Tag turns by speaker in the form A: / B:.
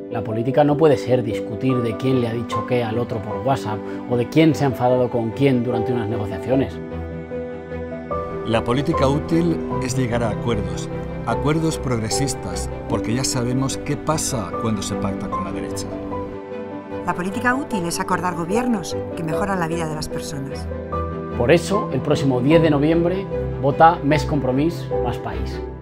A: La política no puede ser discutir de quién le ha dicho qué al otro por WhatsApp o de quién se ha enfadado con quién durante unas negociaciones.
B: La política útil es llegar a acuerdos, acuerdos progresistas, porque ya sabemos qué pasa cuando se pacta con la derecha.
C: La política útil es acordar gobiernos que mejoran la vida de las personas.
A: Por eso, el próximo 10 de noviembre, vota Més Compromís, Más País.